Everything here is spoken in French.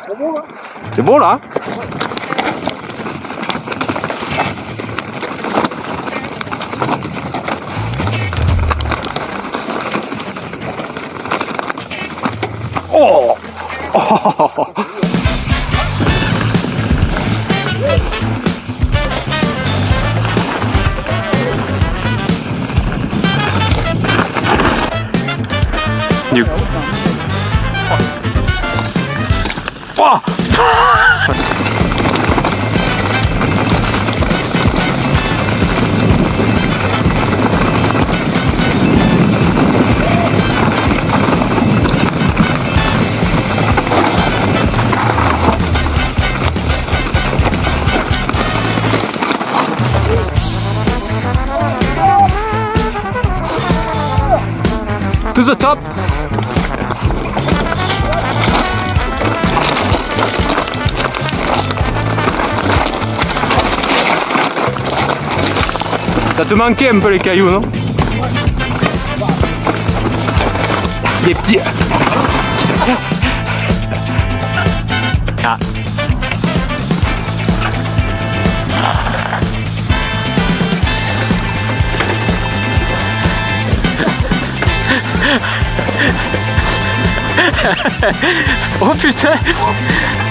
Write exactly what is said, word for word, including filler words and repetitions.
C'est bon là. C'est bon là. Oh, oh. Du coup. Oh. To the top. Ça te manquait un peu les cailloux, non? Les petits. Ah. Oh putain.